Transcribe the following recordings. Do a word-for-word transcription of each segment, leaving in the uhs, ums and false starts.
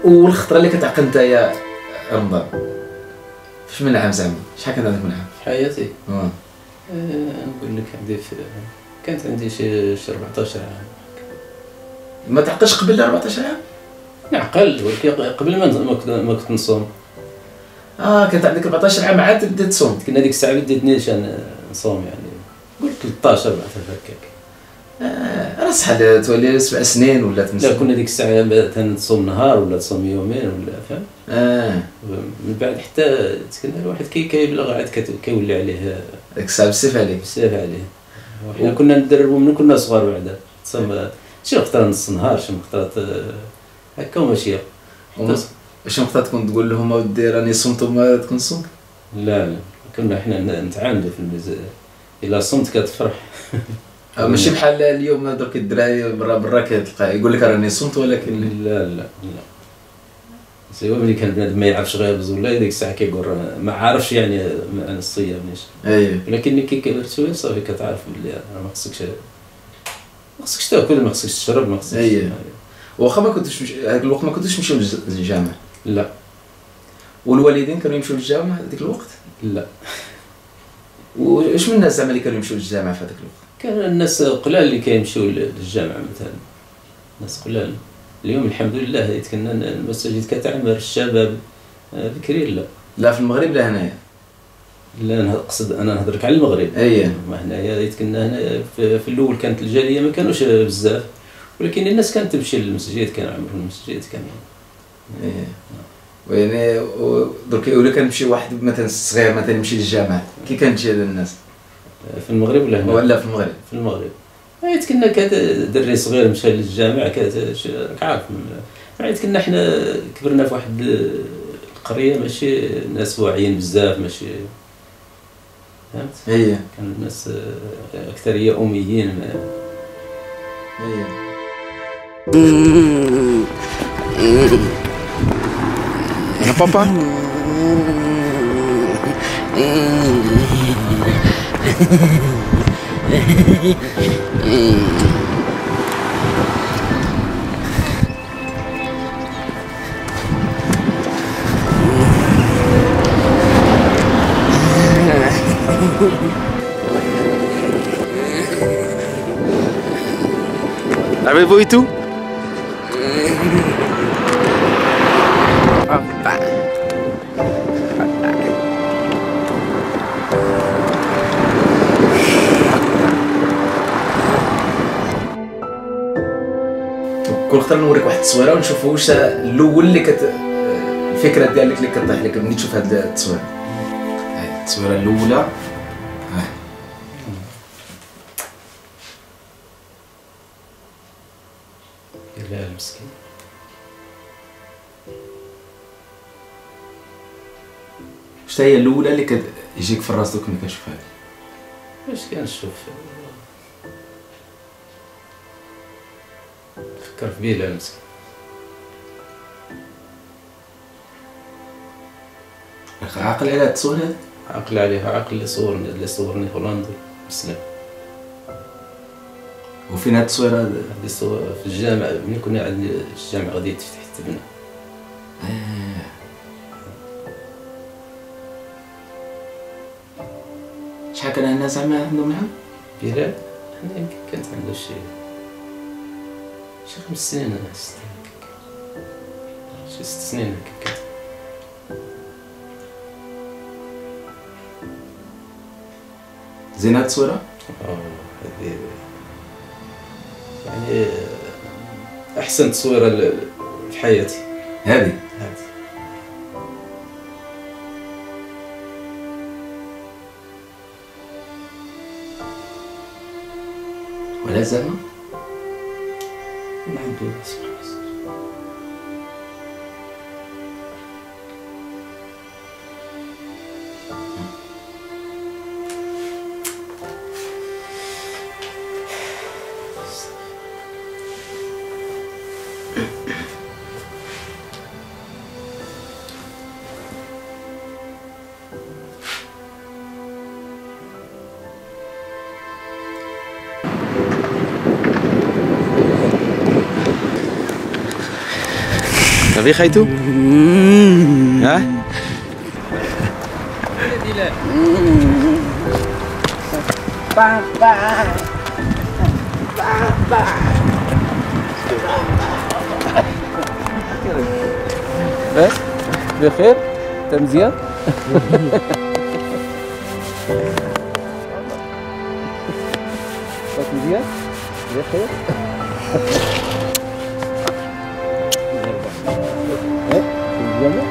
والخطره اللي كتعقل نتايا رمضان فاش من عام زعما شحال كان عندك من عام في حياتي؟ اه نقول لك عندي في كانت عندي شي شي أربعطاش عام. ما تعقلش قبل أربعطاش عام؟ نعقل ولكن قبل ما ما كنت نصوم. اه كانت عندك أربعطاش عام عاد بديت تصوم. كنا ديك الساعه بديتني شان نصوم يعني قلت ثلاثطاش أربعطاش هكاك. آه راه صحال تولي سبع سنين ولا ثمان سنين. لا كنا ديك الساعه تصوم نهار ولا تصوم يومين ولا فاهم. اه من بعد حتى كنا الواحد كي كيبلغ عاد كيولي عليه ديك الساعه بزاف عليه بزاف عليه. وحنا كنا ندربوا من كنا صغار بعدا تصوم شي وقت نص نهار شي وقت هكا وماشيه. واش وقتها تكون تقول لهم اودي راني صمت وما تكون صمت؟ لا لا كنا حنا نتعاندوا في المزاج الا صمت كتفرح. ماشي بحال اليوم درك الدراري برا برا كتلقى يقول لك راني صمت ولكن لا لا لا سيوا ملي كان بنادم ما يعرفش غيبز ولا ديك الساعه كيقول ما عارفش يعني معنى الصيام نيش. اييه ولكن ملي كيكبر شويه صافي كتعرف بلي ما خصكش ما خصكش تاكل ما خصكش تشرب ما خصكش. اييه واخا ما كنتش مش... هذاك الوقت ما كنتوش تمشيو للجامع؟ لا. والوالدين كانوا يمشيو للجامع هذيك الوقت؟ لا. واش من الناس زعما اللي كانوا يمشيو للجامع في هذاك الوقت؟ كان الناس قلال اللي كيمشيو للجامع مثلا ناس قلال. اليوم الحمد لله كنا المساجد كتعمر الشباب بكري. لا لا في المغرب لا هنايا. لا انا نقصد انا نهضرك على المغرب. اييه ما هنايا كنا هنا في الاول كانت الجاليه ما كانوش بزاف ولكن الناس كانت تمشي للمسجد كانوا يعمروا المسجد كان. ايه ويعني درك ولا كان مشي واحد مثلا صغير مثلا يمشي للجامع كي كانت هذا الناس في المغرب ولا هنا؟ ولا في المغرب؟ في المغرب. حيت كنا دري صغير مشى للجامع كات راك عارف حيت كنا حنا كبرنا في واحد القريه ماشي ناس واعيين بزاف ماشي فهمت. اييه كان الناس اكثريه اميين. اييه يا بابا Avez-vous et tout? كل خطره نوريك واحد التصويره ونشوفوا واش الاول اللي كت الفكره ديالك اللي كطيح لك ملي تشوف هاد التصويره. هاي التصويره الاولى. ها يا المسكين واش هي الاولى اللي كتجيك في الراس دوك ملي كتشوفها؟ واش كنشوف فكر في بيلا المسكين. عاقل على هاد التصوير هذا؟ عاقل عليها عاقل اللي صورني اللي صورني هولندي مسلم. وفين هاد التصوير هذا؟ هادي الصور في الجامع ملي كنا عند الجامع غادي تفتح التبنه. آه. شحال كان عندنا زعما عندهم العام؟ بلال حنا يمكن كانت عنده شي شي خمس سنين ولا ست سنين هكاك شي ست سنين هكاك كانت. زين هاد التصويره؟ اه هادي يعني احسن تصويره في حياتي هادي. هادي. ولا زعما؟ الحمد لله سبحان الله. صافي خيتو؟ ها؟ بس بخير انت مزيان راك مزيان بخير مزيان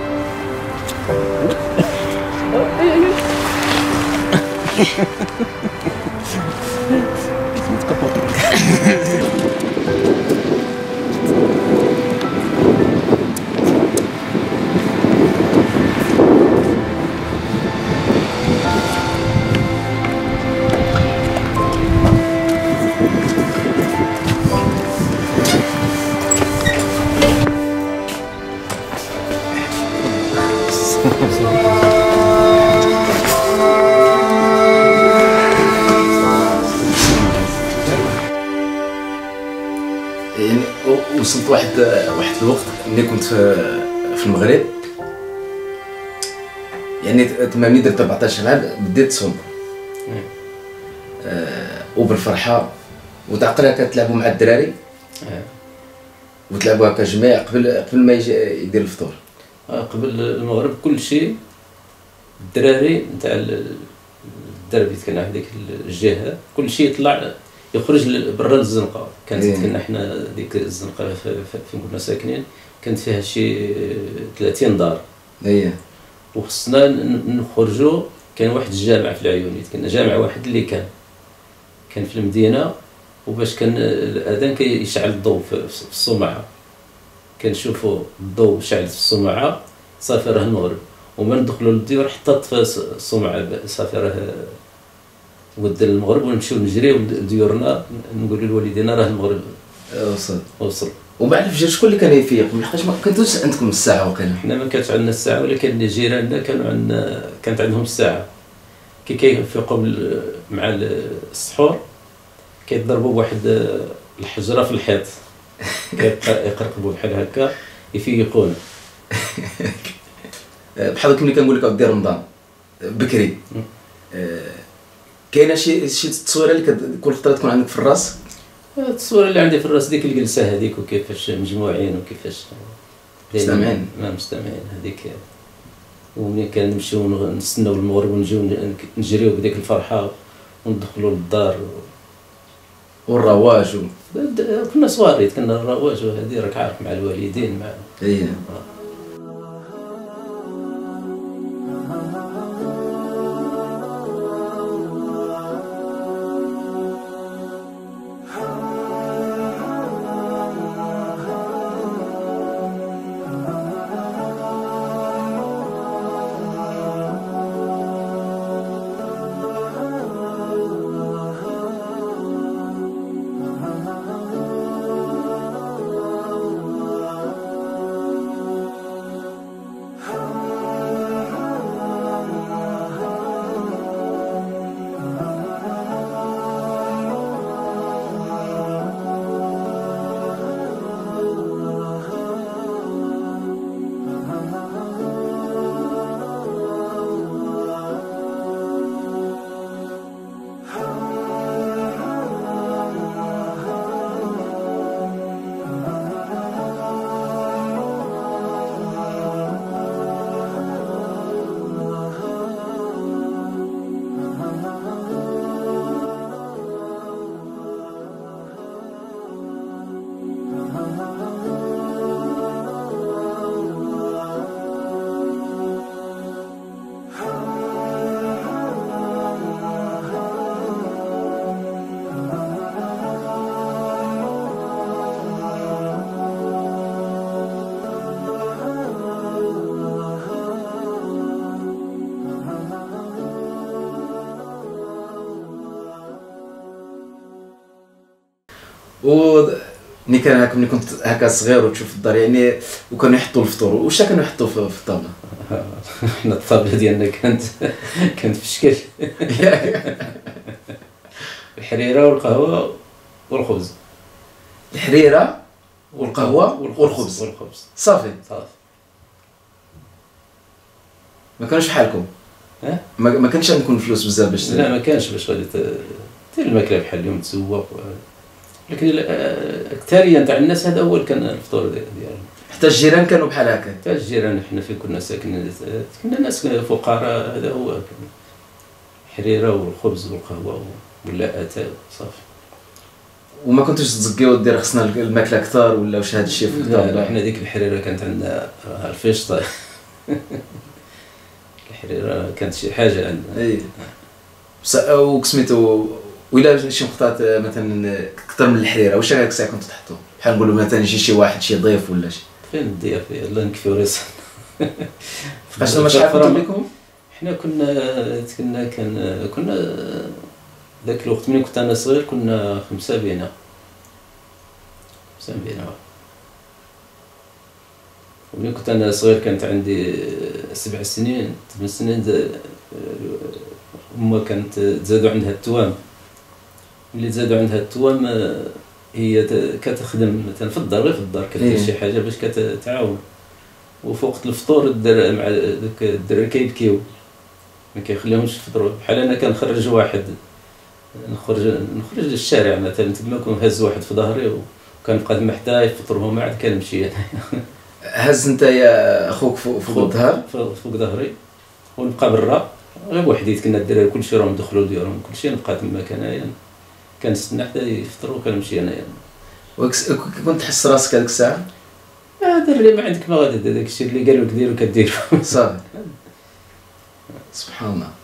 يعني وصلت واحد واحد الوقت ملي كنت في في المغرب، يعني تما ملي درت أربعطاش عام بديت تصوم آه وبالفرحه وتعقلها كتلعبوا مع الدراري وتلعبوا هكا جميع قبل قبل ما يجي يدير الفطور. قبل المغرب كل شيء الدراري نتاع الدربي كنا في ديك الجهه كل شيء يطلع يخرج برا الزنقه. كانت إيه. كنا حنا ديك الزنقه فين كنا ساكنين كانت فيها شي ثلاثين دار. اييه وخصنا نخرجوا. كان واحد الجامع في العيونيت، كنا جامع واحد اللي كان كان في المدينه، وباش كان الاذان كيشعل الضوء في الصومعه كنشوفوا الضوء شعل في الصومعه صافي راه المغرب، وما ندخلوا للديور حتى طفى الصومعه صافي راه ود المغرب، ونمشيو نجريو لديورنا نقولوا لوالدينا راه المغرب وصل وصل. ومع الفجر شكون اللي كان يفيق؟ لحقاش ما كنتوش عندكم الساعه وقيلا؟ حنا ما كانتش عندنا الساعه، ولكن جيراننا كانوا عندنا كانت عندهم الساعه. كي كيفيقوا مع السحور كيضربوا بواحد الحجره في الحيط كيقرقبوا بحال هكا يفيقونا. بحال ملي كنقول لك دير رمضان بكري كاينه شي شي تصويره اللي كل خطره تكون عندك في الراس؟ التصويره اللي عندي في الراس ديك الجلسه هذيك وكيفاش مجموعين وكيفاش مستمعين ما مستمعين هذيك. وملي كنمشيو نستناو المغرب ونجيو نجريو بديك الفرحه وندخلوا للدار والرواج و... كنا صغاريت كنا الرواج وهذه راك عارف مع الوالدين مع اييه. و ملي كان هكا ملي كنت هكا صغير وتشوف الدار يعني وكانوا يحطوا الفطور، واش كانوا يحطوا في الطابله؟ حنا الطابله ديالنا كانت كانت في الشكل الحريره والقهوه والخبز. الحريره والقهوه والخبز والخبز صافي. صافي. ما كانوش بحالكم؟ اه ما ما كانش عندكم الفلوس بزاف باش لا ما كانش باش غادي دير الماكله بحال اليوم تسوق، لكن الاكثريه تاع الناس هذا هو كان الفطور ديالهم. حتى الجيران كانوا بحال هكا؟ حتى الجيران حنا فين كنا ساكنين كنا ناس فقراء، هذا هو كان حريره والخبز والقهوه ولا اتاي صافي. وما كنتوش تزكيو دير خصنا الماكله اكثر ولا واش هذا الشيء في الدار؟ لا حنا ديك الحريره كانت عندنا الفيشطه. الحريره كانت شي حاجه عندنا. اي وكسميتو ولا شي مقطعات مثلا اكثر من الحريره واش هكاك الساعه كنتو تحطوا؟ بحال نقولوا مثلا يجي شي واحد شي ضيف ولا شي. فين الضياف يلاه نكفيو راسنا. فاش ما شحال كنتو بكم؟ حنا كنا كنا كان كنا ذاك الوقت ملي كنت انا صغير كنا خمسه بينا خمسه بينا. وملي كنت انا صغير كانت عندي سبع سنين ثمان سنين أمها كانت تزادوا عندها التوام. ملي تزادوا عندها التوام هي كتخدم مثلا في الدار غير في الدار كدير شي حاجه باش كتعاون. وفي وقت الفطور الدر مع داك الدراري كيبكيو ما كيخليهمش يفطروا. بحال انا كنخرج واحد نخرج نخرج للشارع مثلا تما كون هز واحد في ظهري وكنبقى تما حتى يفطروا ما عاد كنمشي انا. هز انت يا اخوك فوق فوق الظهر؟ فوق ظهري ونبقى برا غير بوحدي. كنا الدراري كلشي راهم دخلوا ديالهم كلشي نبقى تما كنايا كنستنى حتى يفطروا وكنمشي انايا. كنت تحس راسك هذيك الساعه؟ هذا اللي ما عندك ما غادي داك الشيء اللي قالوا لك ديرو كديرو صافي. سبحان الله.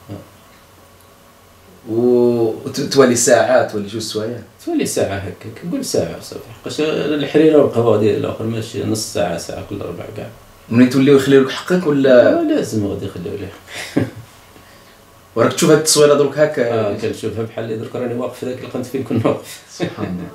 وتولي ساعه تولي جوج سوايع؟ تولي ساعه هكاك نقول ساعه صافي حقاش الحريره والقهوه ديال الاخر ماشي نص ساعه ساعه كل ربع كاع. ملي توليو يخليو لك حقك ولا لازم غادي يخليو لي حقك؟ وراك تشوف هاد التصويره درك هكا؟ اه كنشوفها بحال اللي درك راني واقف ذاك اللي كنت فين كنا واقف. سبحان الله.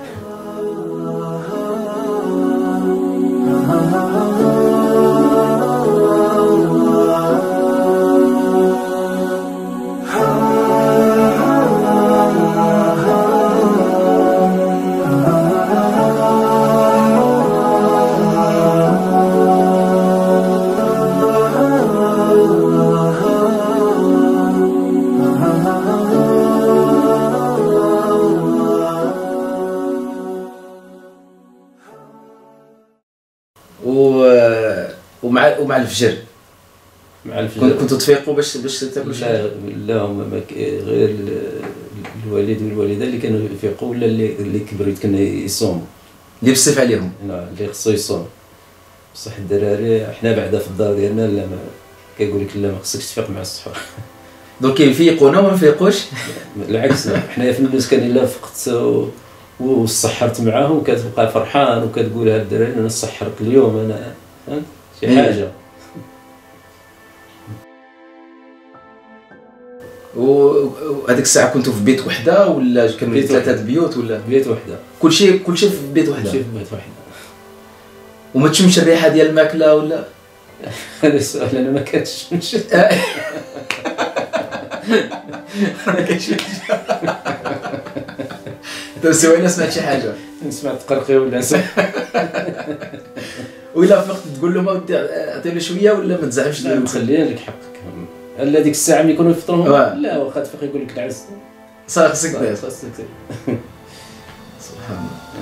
ومع ومع الفجر مع الفجر كنتوا تفيقوا باش باش تاكلوا شي؟ لا لا هما غير الوالد والوالده اللي كانوا يفيقوا ولا اللي اللي كبروا كانوا يصوموا اللي بالصيف عليهم. لا اللي خصو يصوم. بصح الدراري حنا بعدا في الدار ديالنا لا ما كيقول لك لا ما خصكش تفيق مع السحور. دونك كيفيقونا وما نفيقوش؟ بالعكس حنايا في المسكن الا فقت وصحرت معاهم كتبقى فرحان وكتقول هاد الدراري انا صحرت اليوم انا فهمت شي حاجه. وهذيك الساعه كنتوا في بيت وحده ولا كانوا ثلاثه بيوت ولا بيت وحده؟ كلشي كلشي في بيت وحده؟ كلشي في بيت وحده. وما تشمش الريحه ديال الماكله ولا؟ هذا السؤال انا ما كنتشمش. ما كاينش. انت سوينا سمعت شي حاجه؟ سمعت قرقي ولا سمع. وإلا فقت تقول لهم عطيني شويه ولا ما تزعمش؟ لا مخليين لك حقك. الا ديك الساعه ملي يكونوا يفطروا لا واخا تفيق يقول لك العز صافي خصك دير. خاصك دير. سبحان الله.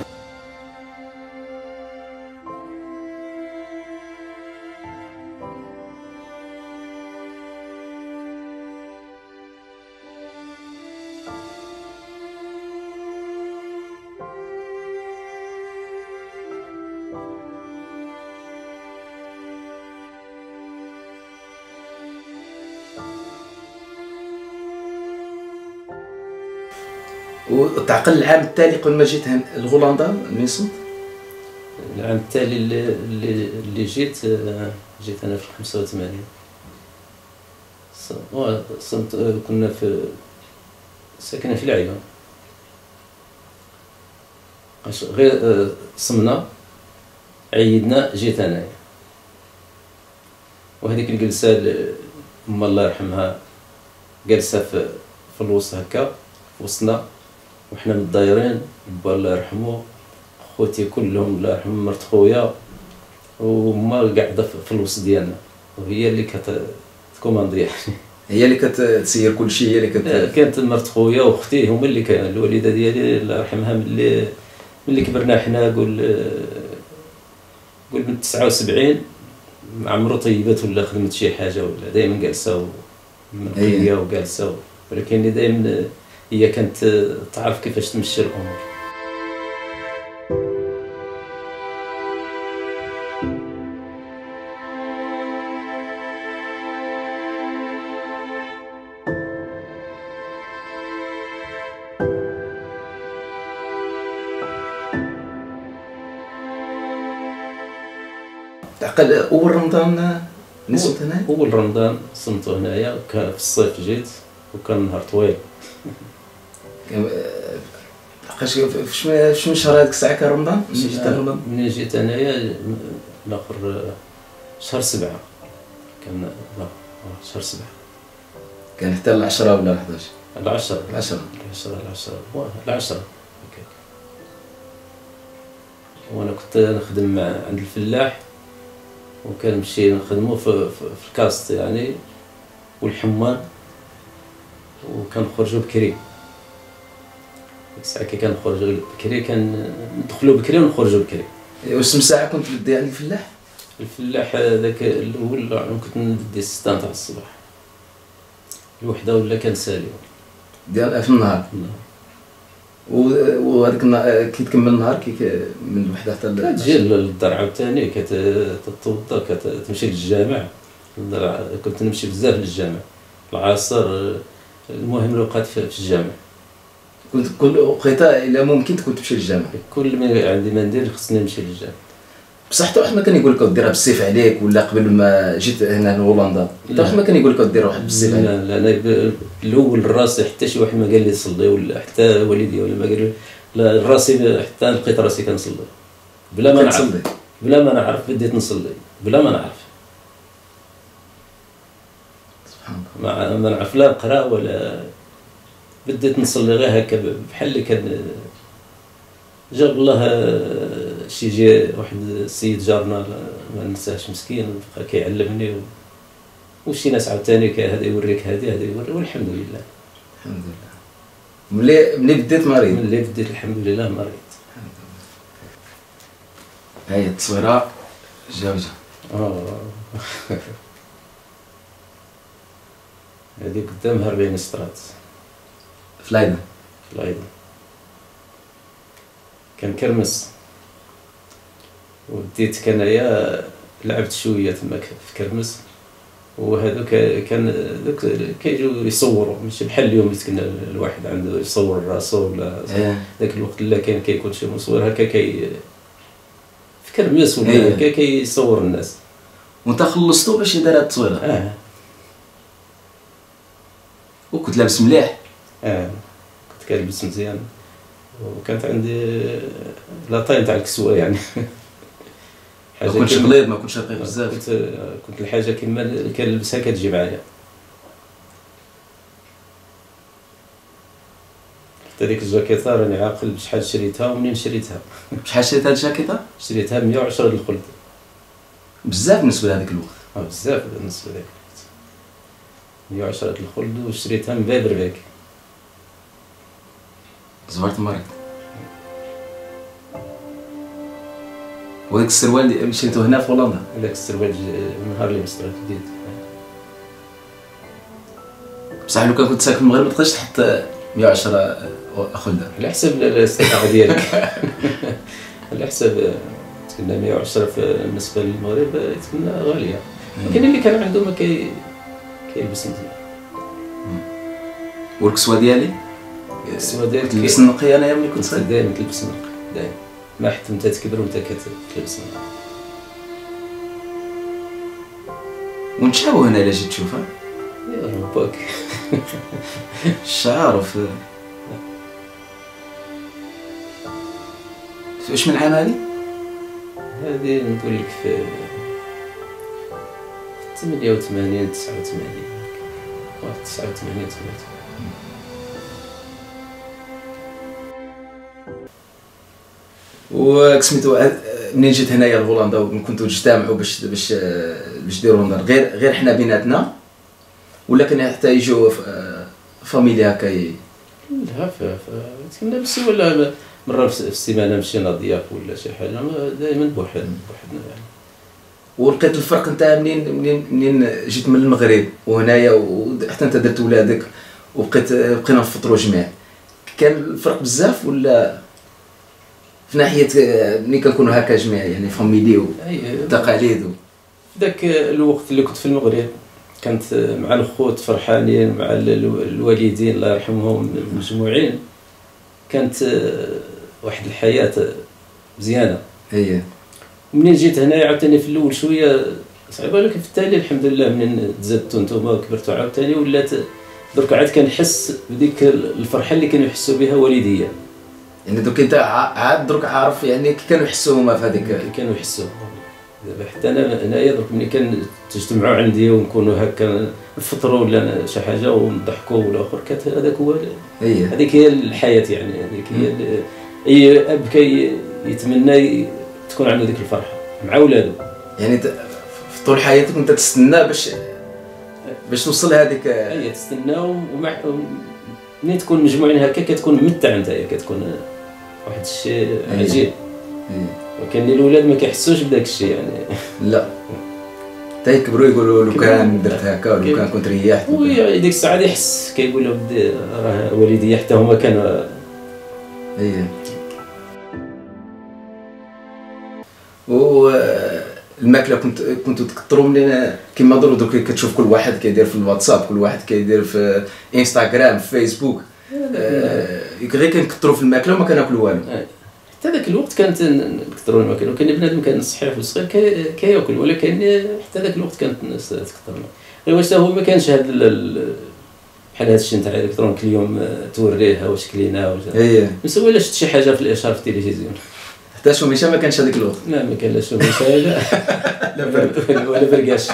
وتعقل العام التالي قبل ما جيت لهولندا ميسوط؟ العام التالي اللي اللي جيت جيت انا في خمسة وثمانين. صمت كنا في ساكنه في العيون غير صمنا عيدنا جيت انايا. وهذيك الجلسه أم الله يرحمها جالسه في في الوسط هكا وسطنا وحنا متدايرين با الله يرحمو خوتي كلهم الله يرحم مرت خويا وما قاعده في الوسط ديالنا وهي اللي كتكوماندي يعني. هي اللي كتسير كل شيء، هي اللي كت كانت مرت خويا واختي هما اللي كان الوالده ديالي الله يرحمها ملي ملي كبرنا حنا قول قول من تسعة وسبعين مع عمرو طيبات ولا خدمت شي حاجه ولا دائما جالسه ومنقيه وجالسه، ولكن دائما هي كانت تعرف كيفاش تمشي الامور. تعقل اول رمضان نصمت هنا؟ اول رمضان صمتو هنايا، كان في الصيف جيت وكان نهار طويل. لحقاش فاش من شهر هذيك الساعه كان رمضان؟ ملي جيت رمضان؟ ملي جيت انايا الاخر شهر سبعة كان، لا شهر سبعة كان حتى العشرة ولا الحداش؟ العشرة العشرة العشرة العشرة العشرة هكاك. وانا كنت نخدم مع عند الفلاح وكنمشي نخدمو في, في, في الكاست يعني والحمان، وكنخرجو بكري. ديك الساعه كي كنخرجو بكري كان ندخلو بكري ونخرجو بكري. واش ساعه كنت بدي عند الفلاح؟ الفلاح هذاك الاول كنت ندي ستة تاع الصباح، الوحده ولا كان سالي ديال في النهار. وهذاك كي تكمل النهار كي من الوحده حتى كتجي للدار عاوتاني كتتوضا كتمشي للجامع. كنت نمشي بزاف للجامع العصر، المهم الوقت في الجامع. كنت كل وقيته الا ممكن كنت تمشي للجامع؟ كل ما عندي ما ندير خصني نمشي للجامع. بصح حتى واحد ما كان يقول لك ديرها بالسيف عليك، ولا قبل ما جيت هنا لهولندا حتى واحد ما كان يقول لك دير واحد بالسيف عليك؟ لا لا انا الاول راسي حتى شي واحد ما قال لي صلي، ولا حتى والدي ولا ما قال لي لا، راسي حتى لقيت راسي كنصلي بلا ما نعرف، بلا ما نعرف بديت نصلي بلا ما نعرف. سبحان الله ما نعرف لا نقرا ولا، بديت نصلي غير هكا بحال اللي كان جاب الله شي جي واحد السيد جارنا ما ننساهش مسكين بقى كيعلمني، وشي ناس عاوتاني هذا يوريك هذه هذا يوري، والحمد لله الحمد لله. ملي ملي بديت مريض؟ ملي بديت الحمد لله مريض. هاي التصويره جاوجه. اه هذه قدامها أربعين سترات في لايدا. في لايدا كان كرمس، وبديت كنايا لعبت شويه تما في كرمس، وهذوك كان دوك كيجيو يصوروا ماشي بحال اليوم اللي كنا الواحد عنده يصور راسو ولا ذاك الوقت لا كان كيكون شي مصور هكا كي في كرمس ولا هكا كيصور الناس. وانت خلصتو باش يدير هاد التصويره؟ اه وكنت لابس مليح؟ اه كنت كنلبس مزيان، وكانت عندي لاطاي تاع الكسوه يعني. ما كنتش غليظ، ما كنتش رقيق بزاف. كنت كنت الحاجه كيما كنلبسها كتجي معايا. حتى ديك الجاكيطه راني عاقل بشحال شريتها ومنين شريتها. بشحال شريت هاد الجاكيطه؟ شريتها مية وعشرة د الخلد. بزاف بالنسبه لهذاك الوقت. اه بزاف بالنسبه لهذاك الوقت. مية وعشرة د الخلد وشريتها من باب رباك. زوارت مريض. وداك السروال اللي شريتو هنا في هولندا؟ داك السروال النهار اللي مسترات جديد. بصح لو كان كنت ساكن في المغرب ما تقدرش تحط مية وعشرة خلده على حسب الاستطاعه ديالك. على حسب تكنا مية وعشرة بالنسبه للمغرب تكنا غاليه، لكن اللي كان عنده ما كي كيلبس مزيان. والكسوه ديالي؟ الكسوه ديالك تلبس نقي؟ انايا ملي كنت صغير دائما تلبس نقي دائما، ما حتى انت تكبر وانت كتلبس نقي. ونتشابهو هنا الا جيت تشوفها؟ يا ربك. الشعار وفي واش من عام هادي؟ هادي نقول لك في ثمانية وثمانين تسعة وثمانين واحد تسعة وثمانين ثمانية وثمانين. وسميتو منين جيت هنايا لهولندا وكنتو تجتمعوا باش باش باش ديروا نظر غير غير حنا بيناتنا، ولا كان حتى يجوا فاميلي هكا؟ لا كنا بس ولا مره في السيمانه مشينا ضياف ولا شي حاجه، دائما بوحد بوحدنا يعني. ولقيت الفرق انت منين منين منين جيت من المغرب وهنايا وحتى انت درت ولادك وبقيت بقينا نفطروا جميع، كان الفرق بزاف ولا في ناحيه ملي كنكونوا هكا جميع يعني فاميلي وتقاليد؟ ذاك الوقت اللي كنت في المغرب كانت مع الخوت فرحانين، مع الوالدين الله يرحمهم مجموعين، كانت واحد الحياه مزيانه. هي ومنين جيت هنايا عاوتاني في الاول شويه صعيبه، لكن في التالي الحمد لله منين تزادتوا نتوما وكبرتوا عاوتاني ولات درك عاد كنحس بديك الفرحه اللي كانوا يحسوا بها والديا. يعني دوك انت عاد درك عارف يعني كي كانوا يحسوا هما في هذيك كانوا يحسوا. دابا حتى انا هنايا درك ملي كان تجتمعوا عندي ونكونوا هكا نفطروا ولا شي حاجه ونضحكوا ولا اخر، كانت هذاك هو هي هذيك هي الحياه يعني. هذيك هي اي اب كي يتمنى تكون عنده ديك الفرحه مع ولادو. يعني في طول حياتك انت تستنى باش باش توصل لهذيك. اي تستناو ومع ملي تكون مجموعين هكا كتكون ممتع انت، كتكون واحد الشيء عجيب. ولكن الاولاد ما كيحسوش بداك الشيء يعني. لا حتى يكبروا يقولوا لو كان درت هكا ولو كان كنت ريحت. وي ديك الساعه يحس كيقول له بدي راه والدي حتى هما كانوا. اي و الماكله كنت كنتوا تكثروا من كما درو دوك كتشوف كل واحد كيدير في الواتساب، كل واحد كيدير في انستغرام في فيسبوك، آه غير كنكثروا في الماكله وما كناكلوا والو. حتى ذاك الوقت كانت نكثروا الماكله، وكان بنادم كان صحيح وصغير كياكل، ولكن حتى ذاك الوقت كانت الناس تكثر. غير واش هو ما كانش هذا بحال هذا الشيء نتاع الالكترونيك اليوم توريها واش كلينا واش اي مسوي لا شفت شي حاجه في الاشهار في التلفزيون. حتى شوميشه ما كانش هذيك الوقت. لا ما كان لا شوميشه لا لا برد ولا برقاش.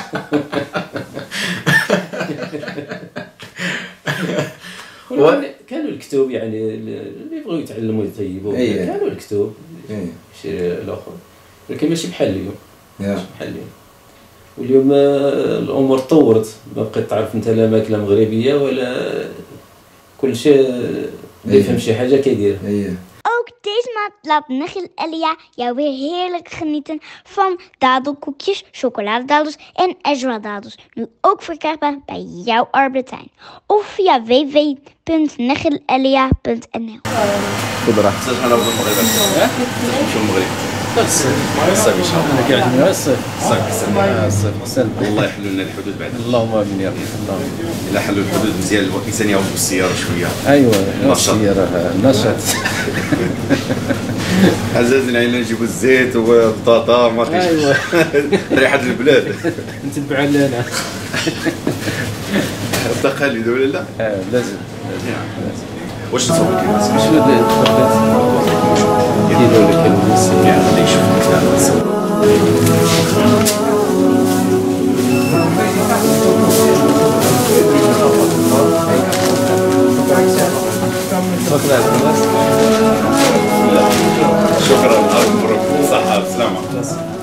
كانوا الكتب يعني اللي يبغوا يتعلموا يطيبوا كانوا الكتب شي الاخر، ولكن ماشي بحال اليوم. ماشي بحال اليوم. واليوم الامور تطورت، ما بقيت تعرف انت لا ماكله مغربيه ولا كل شيء اللي يفهم شي حاجه كيديرها. Ook deze maand laat Michiel Elia jou weer heerlijk genieten van dadelkoekjes, chocoladedadels en Ezra-dadels. Nu ook verkrijgbaar bij jouw Albert Heijn. Of via w w w punt michiel elia punt n l. خضرة نمشيو المغرب الصيف ان شاء الله. انا قاعد من الصيف الصيف الصيف والله يحلوا لنا الحدود بعد. اللهم امين يا رب. اللهم الا حلوا الحدود مزيان الانسان يعود بالسياره شويه. ايوه السياره نشاط. عزازنا علينا نجيبوا الزيت والبطاطا ما فيش. ايوه ريحه البلاد نتبع لنا التقاليد ولا لا؟ اه لازم لازم. واش تصور كيف شنو اللي يديروا لك الناس يعني يشوفوا شكرا لكم صحه بسلامه.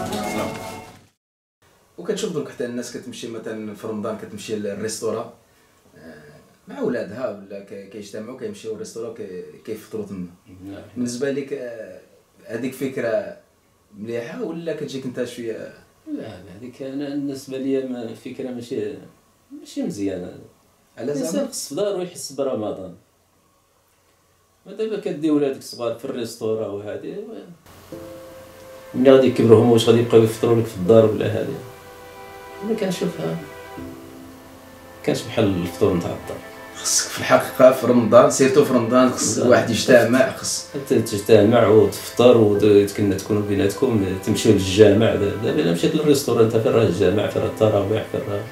وكتشوف دونك حتى الناس كتمشي مثلا في رمضان كتمشي للريستوران مع ولادها ولا كيجتمعوا كيمشيو للريستوران كيفطروا تما. بالنسبه لك هذيك فكره مليحه ولا كتجيك انت شويه؟ لا هذيك انا بالنسبه لي فكره ماشي ماشي مزيانه. على زعما الانسان خص في دارو يحس برمضان. ما دابا كدي ولادك الصغار في الريستوران وهذه ملي غادي يكبروا هما واش غادي يبقاو يفطروا لك في الدار ولا هذه؟ انا كنشوفها كانش بحال الفطور نتاع الدار. خصك في الحقيقه في رمضان سيرتو في رمضان خص الواحد يجتمع، خص حتى تجتمع وتفطر وتكن تكونوا بيناتكم تمشيو للجامع. دابا الا مشيت للريستوران انت فين راه الجامع فين راه التراويح فين راه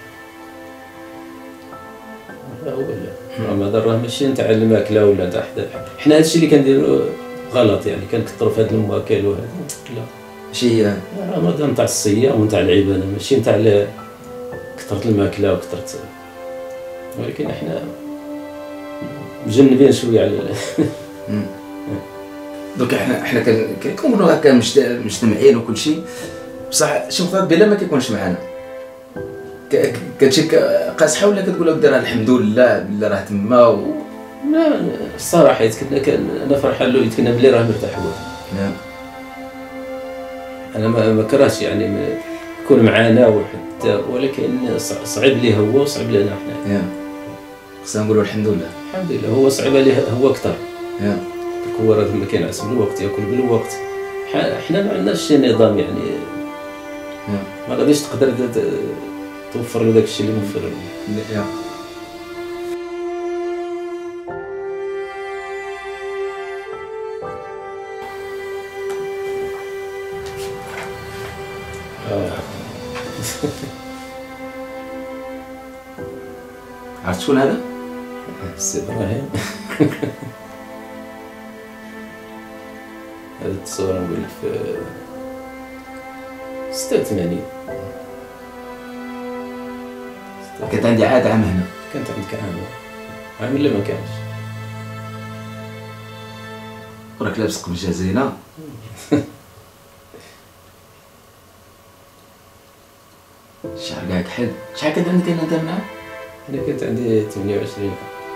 هذا هو. لا رمضان راه ماشي نتاع الماكله ولا نتاع حدا. حنا هادشي اللي كنديرو غلط يعني كنكثروا في هاد الماكل وهذا. لا ماشي هي رمضان نتاع الصيام ونتاع العباده ماشي نتاع كثرة الماكله وكثرة. ولكن احنا مجنبين شويه على دوك احنا احنا كن- كنكونوا هكا مجت- مجتمعين وكل شيء، بصح شي مرات بلا ما كيكونش معانا. ك- كتجيك قاصحه ولا كتقول ديرها الحمد لله بلا راه تما و... لا الصراحه يتكنا كان انا فرحان له يتكنا بلي راه مرتاح هو. نعم. انا ما ما كرهتش يعني م- يكون معانا وحتى، ولكن ص- صعيب ليه هو وصعيب لنا حنا. يا خصنا نقولوا الحمد لله. الحمد لله هو صعيب عليه هو اكثر. يا هو راه ما كينعس بالوقت، ياكل بالوقت. ح- حنا ما عندناش شي نظام يعني، يا ما غاديش تقدر ت- ت- توفر له داك الشيء اللي موفر له. يا آه. عرفت شكون هذا؟ السي ابراهيم. هذه التصويره نقول لك في ستة وثمانين. كانت عندي عاده عام هنا. كانت عندك عام عام اللي ما كانش. وراك لابس قميجه زينه. الشعر كاع كحل. شحال كان عندك انت معاه؟ انا كنت عندي ثمانية وعشرين.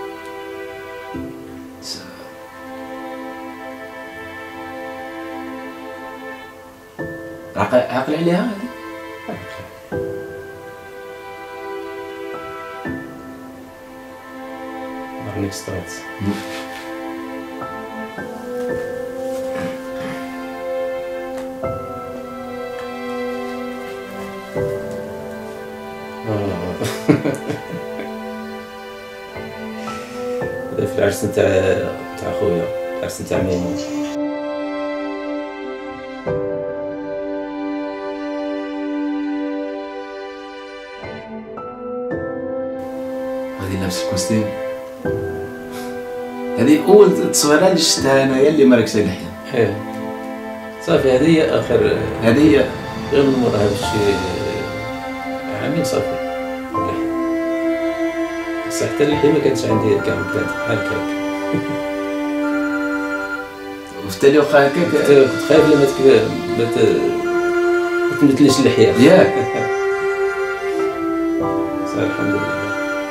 عاقل عاقل عليها هذه؟ مارنيك سترات. هذا في العرس نتاع نتاع خويا، العرس نتاع ميمون. غادي لابس الكوستيم. هذه اول تصويره اللي شفتها انايا اللي ماركش اللحيه. ايه صافي هذه هي اخر. هذه هي غير من موراها بشي عامين صافي. بس حتى اللحية ما كانتش عندي كاع بكات بحال هكاك. وفي التالي واخا هكاك كنت كنت خايف لما تك... ما ت... ما تمثلش اللحية. ياك. صافي الحمد لله.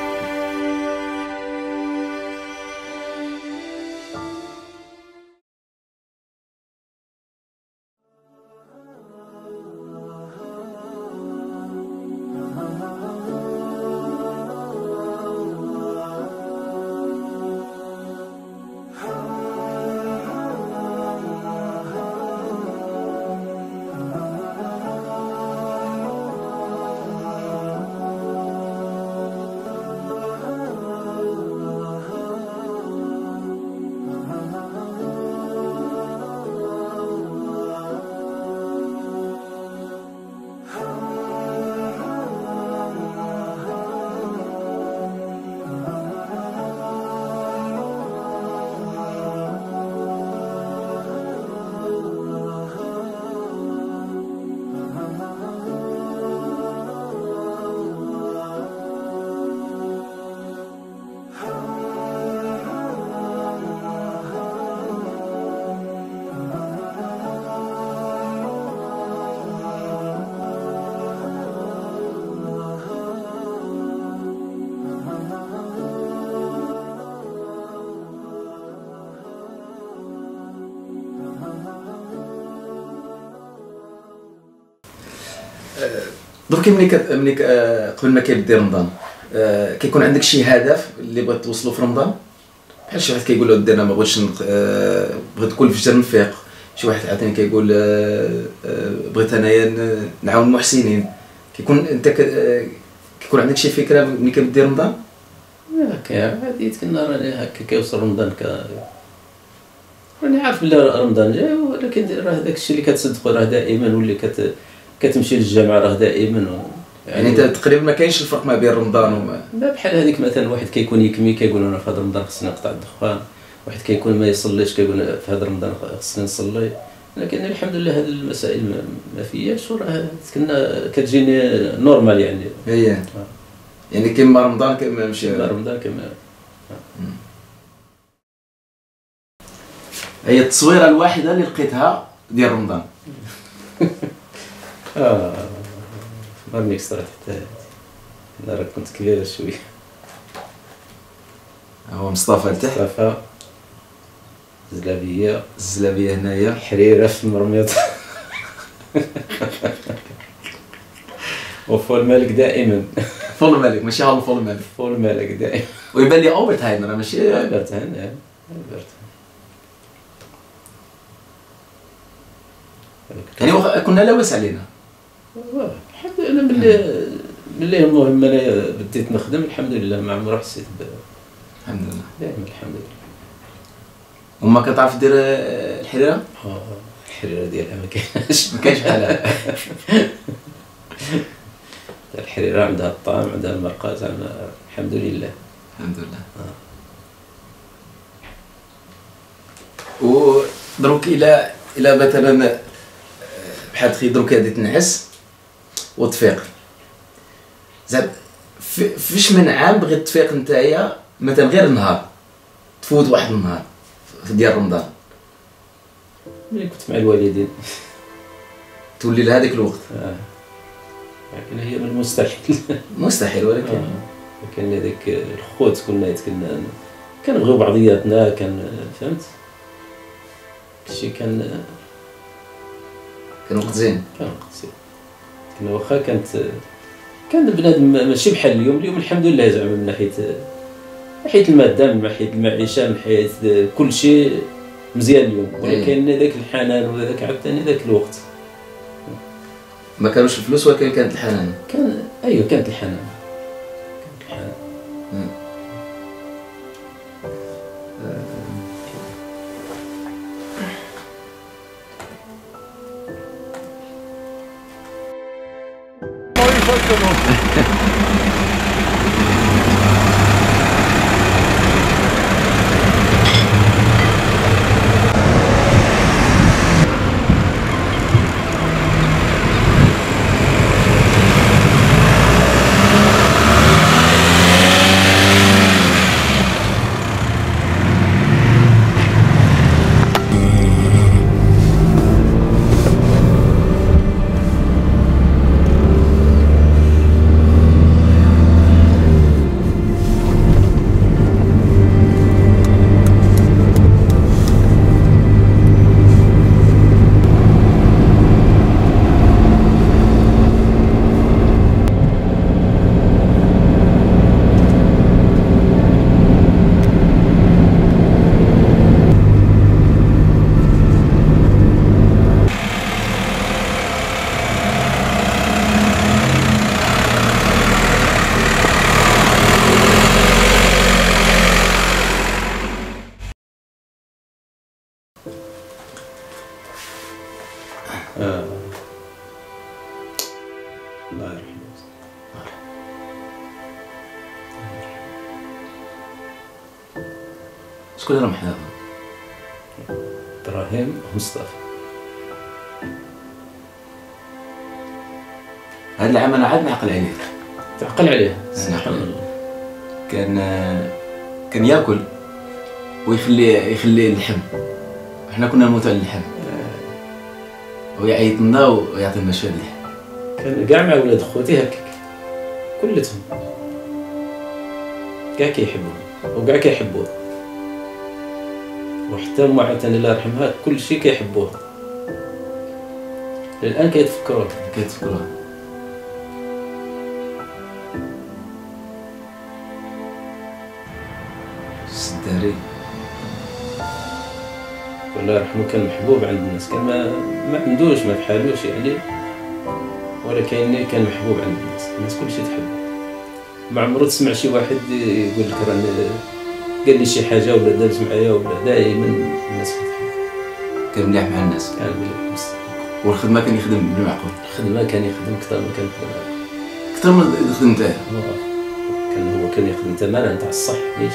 درك ملي كت... ملي ك... آه، قبل ما كيبدا رمضان آه، كيكون عندك شي هدف اللي بغيت توصلو في رمضان؟ بحال شي واحد كيقول ودي انا ما بغيتش نق... آه، بغيت كل فجر نفيق، شي واحد عاوتاني كيقول آه، آه، بغيت انايا ن- نعاون المحسنين. كيكون انت ك... آه، كيكون عندك شي فكره ملي كيبدا رمضان؟ هكا عادي كنا راني هكا كيوصل رمضان ك راني عارف بلي رمضان جاي، ولكن راه داك الشيء اللي كتصدقو راه دائما، واللي كت... كتمشي للجامع راه دائما و... يعني انت تقريبا ما كاينش الفرق ما بين رمضان وما لا بحال هذيك مثلا واحد كيكون يكمي كيقول انا في هذا رمضان خصني نقطع الدخان، واحد كيكون ما يصليش كيقول في هذا رمضان خصني نصلي. لكن الحمد لله هذه المسائل ما- ما فياش، وراه كنا كتجيني نورمال يعني. هي يعني كيما رمضان كيما مشي لا رمضان كما هي التصويره الواحده اللي لقيتها ديال رمضان. اه ما ميكسترات حتى انا راه كنت كبير شويه. هو مصطفى لتحت، صافا زلابيه الزلابيه هنايا، حريره في المرميط. وفول مالك دائما. فول الملك ماشي هو فول الملك، فول مالك دائما. ويبان لي اوبرت هايمر ماشي عبرت هنا عبرت. يعني واخا كنا لاباس علينا. الحمد لله ملي ملي المهم انا بديت نخدم الحمد لله ما عمري حسيت ب الحمد لله دائما الحمد لله. وما كتعرف دير الحريره؟ اه الحريره ديالها ما كايناش ما كاينش بحالها. الحريره عندها الطعم عندها المرقات عندها الحمد لله. الحمد لله. ودروك الى الى مثلا بحال تخي دروك غادي تنعس وتفيق زعما فاش من عام بغيت تفيق نتايا مثلا غير نهار تفوت واحد النهار ديال رمضان ملي كنت مع الوالدين تولي لهذاك الوقت؟ اه لكن هي من المستحيل. مستحيل ولكن آه. كان هذاك الخوت كنا كنا كنبغيو بعضياتنا كان فهمت كلشي كان كان وقت زين. كان وقت زين كنا واخا كانت كان بنادم ماشي بحال اليوم. اليوم الحمد لله زعما من ناحيه من ناحيه الماده من ناحيه المعيشه من ناحيه كل شيء مزيان اليوم، ولكن ذاك الحنان وذاك عاوتاني ذاك الوقت ما كانوش الفلوس ولكن كانت الحنان. كان ايوه كانت الحنان كانت الحنان. مم. آه. الله يرحمه. شكون اللي رمح هذا؟ ابراهيم مصطفى. هذا العام انا عاد نعقل عليه. تعقل عليه سبحان الله. كان كان ياكل ويخلي يخلي اللحم. احنا كنا نموت على اللحم. ويعيط لنا ويعطينا شويه اللحم. كان كاع مع ولاد خوتي هكاك كلتهم كاع كيحبوه وكاع كيحبوه، وحتى أمه عاوتاني الله يرحمها كل شيء كيحبوه الان كيتفكروه كيتفكروه. السداري الله يرحمه كان محبوب عند الناس، كان ما ما عندوش ما بحالوش يعني، ولكن كان محبوب عند الناس، الناس كل شيء تحبه. ما عمرو تسمع شي واحد يقول لك راني قال لي شي حاجه ولا دابز معايا ولا، دائما الناس كتحب. كان مليح مع الناس. كان مليح بزاف. والخدمه كان يخدم بالمعقول. الخدمه كان يخدم اكثر ما كان يخدم اكثر من يخدم نتايا. كان هو كان يخدم تماما تاع الصح ليش،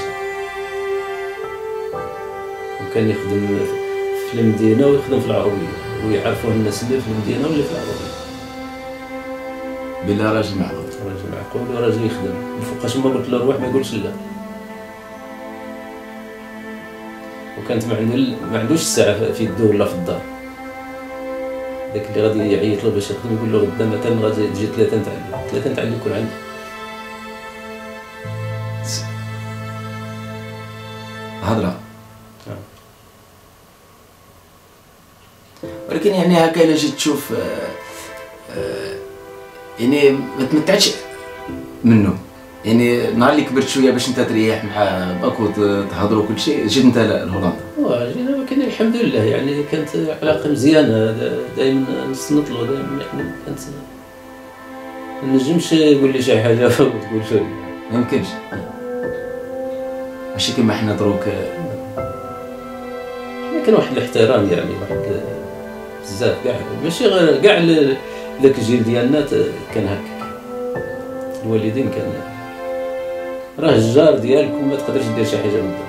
وكان يخدم في المدينه ويخدم في العربيه ويعرفوه الناس اللي في المدينه واللي في العربيه. بلا راجل معقول. راجل معقول وراجل يخدم، الفوقاش ما قلت له روح ما يقولش لا. وكانت ما عنده ما عندوش الساعه في يده ولا في الدار. داك اللي غادي يعيط له باش يخدم يقول له غدا مثلا غادي تجي ثلاثه نتاع الليل، ثلاثه نتاع الليل يكون عندي. هضره. ولكن يعني هكا الا جيت تشوف آه آه يعني ما تمتعتش منه. يعني نهار اللي كبرت شويه باش انت تريح مع باك وتهضروا كل شيء، جيت انت لهولندا. واه جينا، ولكن الحمد لله يعني كانت علاقه مزيانه، دائما نصنت له، دائما يعني كانت ما نجمش يقول لي شي حاجه وتقول شي ما يمكنش، ماشي كيما حنا دروك. كان واحد الاحترام يعني، واحد بزاف كاع، ماشي غير كاع ذاك الجيل ديالنا كان هكاك. الوالدين كان راه الجار ديالك وما تقدرش دير شي حاجه قدام.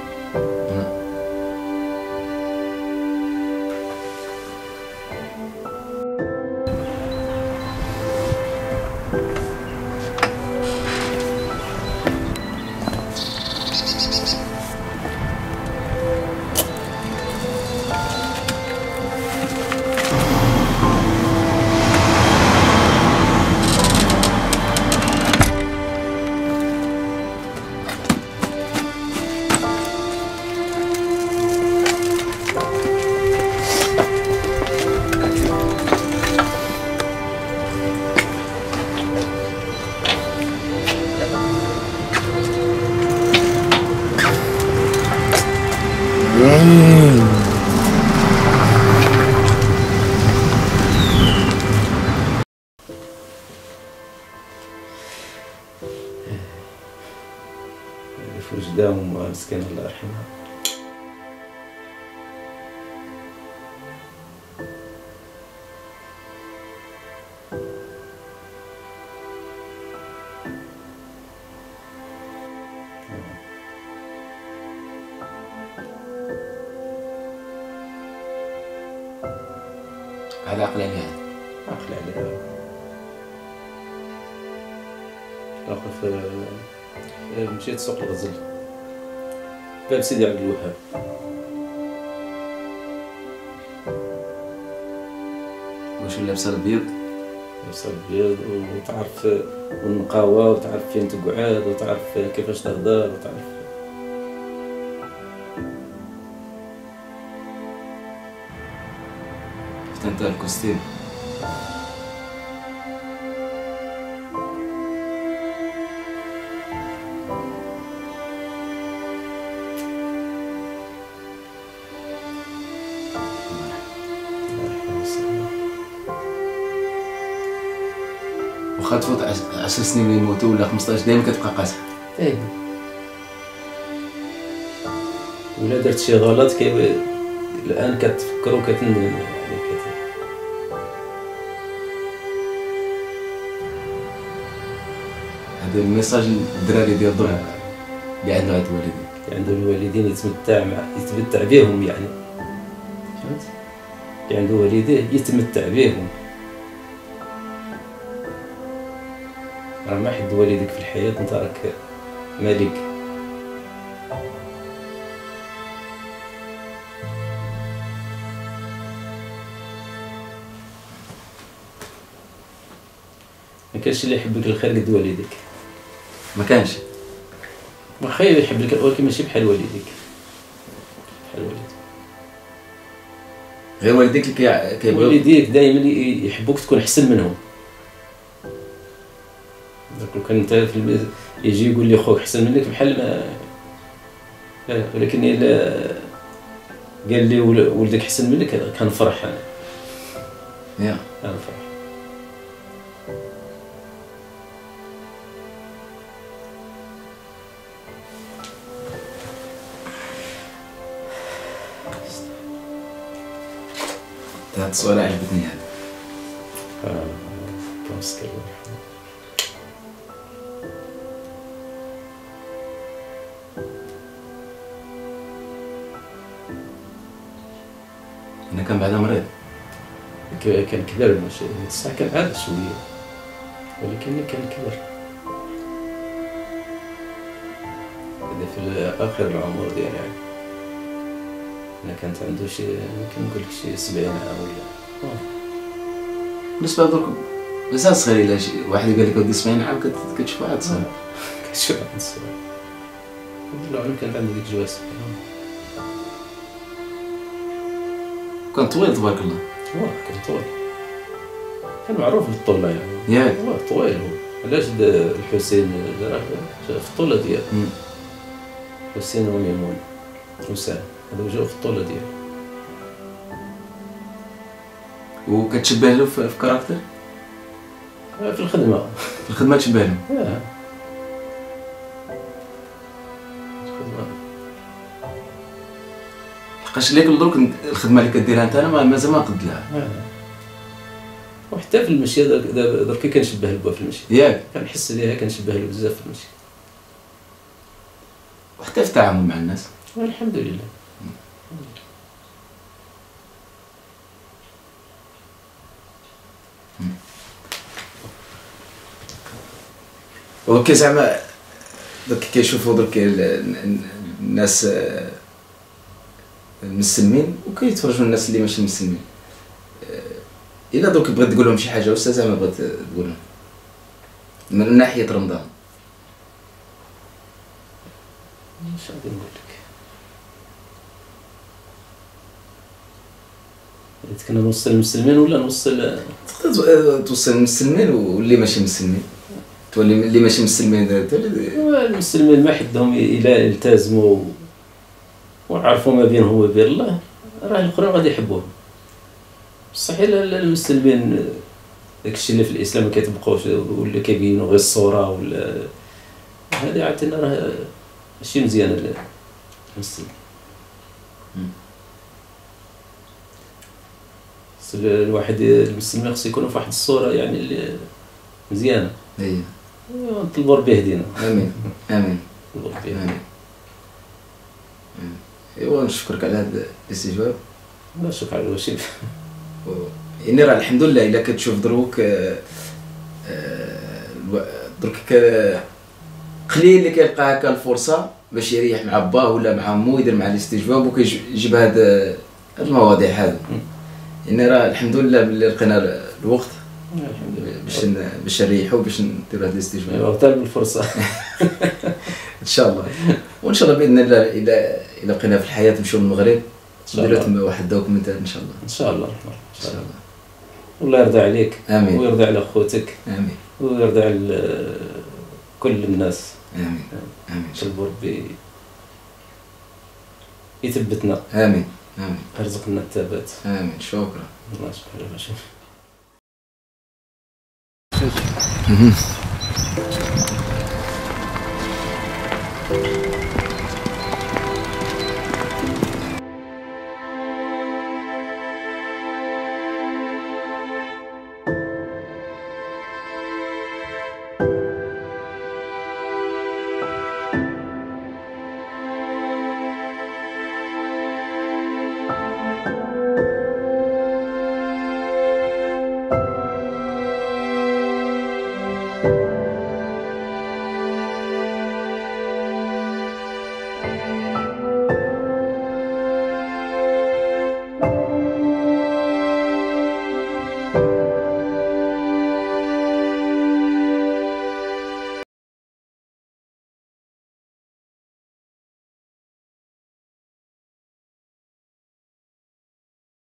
في وجدهم مسكين الله يرحمها. هذا عقل عليها، عقل عليها. واقف مشيت سوق الغزل باب سيدي عبد الوهاب. واش لابسه الابيض؟ لابسه الابيض وتعرف النقاوه وتعرف فين تقعد وتعرف كيفاش تهضر وتعرف. شفت انت الكوستيم؟ واخا تفوت عشر سنين ويموتوا ولا خمسطاش دايما كتبقى قاسحه. ايه ولا درت شي غلط كي الان كتفكر وكتندم يعني كت... هذا الميساج للدراري ديال الظهر اللي عنده هاد الوالدين، اللي عنده الوالدين يتمتع مع يتمتع بهم يعني، فهمت؟ اللي عنده والديه يتمتع بهم. راه ما حد والديك في الحياة انت راك ملك. ما كانش اللي يحبك الخير قد والديك، ما كانش. واخا يحب لك ولكن ماشي بحال والديك، بحال والديك. غير والديك اللي كيبغيو. والديك دائما يحبوك تكون احسن منهم. لو كان انت في البيت يجي يقول لي خوك احسن منك بحال ما، ولكن الا قال لي ولدك احسن منك كنفرح انا. يا كنفرح. هاد الصورة عجبتني هذا. اه كنسكر. انا كان بعدا مريض، كان كبر ماشي الساعة كان عاد شوية ولكن كان كبر. هذا في آخر العمر ديالي يعني. انا كانت عنده شي يمكن نقول لك شي سبعين عام ولا بالنسبه لدرك مازال صغير. الا شي واحد قال لك ودي سبعين عام كت- كتشوف واحد صغير. كتشوف واحد الصغير والله العظيم كانت عنده ديك الجواز كان طويل تبارك الله. واه كان طويل كان معروف بالطولة يعني ياك واه طويل هو. علاش دا الحسين راه في الطولة ديالو مم. حسين وميمون وسام هذو جاو في الطولة ديالو. وكتشبه له في في كاركتر في الخدمة في الخدمه تشبه له. اه الخدمة لحقاش ليك درك الخدمه اللي كديرها انت انا ما- مازال ما قد لها. آه. وحتى في المشي دابا دابا دركا كنشبه لبا في المشي ياك كنحس بها كنشبه له بزاف في المشي وحتى في التعامل مع الناس. والحمد لله. اوكي زعما درك كيشوفوا درك ال- ال- الناس آه، المسلمين وكيتفرجوا الناس اللي ماشي مسلمين. آه، الا درك بغيت تقول لهم شي حاجه واش زعما بغيت تقول لهم من ناحيه رمضان؟ اش غادي نقول لك حيت كنا نوصل المسلمين ولا نوصل تقدر توصل للمسلمين واللي ماشي مسلمين. تولي اللي ماشي مسلمين تولي المسلمين ما حدهم الى التزموا وعرفوا ما بينهم وبين الله راه الاخرين غادي يحبوهم. بصح الا المسلمين داكشي اللي في الاسلام ما كيطبقوش ولا كيبينوا غير الصوره ولا هذه عاوتاني راه ماشي مزيانه للمسلم. خص الواحد المسلمين خصو يكونوا في واحد الصوره يعني اللي مزيانه. اي نطلبوا ربي يهدينا. امين امين نطلبوا ربي يهدينا. امين. ايوا نشكرك على هذا الاستجواب. لا شكرا على الوشي. يعني راه الحمد لله الا كتشوف دروك آه، آه، الو- دروك ك- قليل اللي كيلقى هكا الفرصه باش يريح مع باه ولا مع مو يدير مع الاستجواب وكيجيب هاد هاد المواضيع هادو. يعني راه الحمد لله ملي لقينا الوقت الحمد لله. باش ن- باش نريحو باش نديرو هاد الاستجواب ايوا طالب الفرصه. ان شاء الله. وان شاء الله باذن الله الا الا بقينا في الحياه نمشيو للمغرب شاء نديرو الله. تما واحد دوكيومنتال ان شاء الله. ان شاء الله الرحمن ان ان شاء شاء الله. الله. والله يرضى عليك امين ويرضى على خوتك امين ويرضى على كل الناس. امين امين نطلبوا ربي يثبتنا امين امين يرزقنا الثبات. امين. شكرا. الله شكرا على شكرا. Mhm.